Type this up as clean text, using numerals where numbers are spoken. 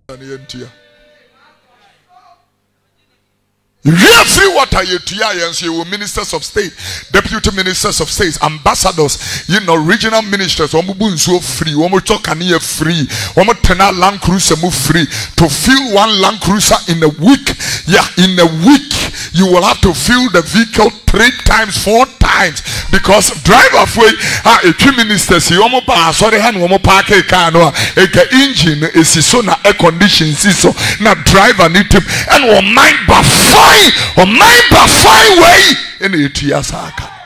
Real free water, you ministers of state, deputy ministers of state, ambassadors, regional ministers, so free, free, land cruiser move free. To fill one land cruiser in a week, in a week, you will have to fill the vehicle 3 times, 4 times, because driver way a two ministers, you sorry, hand park a car, a engine is so na air condition, so na driver need to and mind by fine way in the ETS.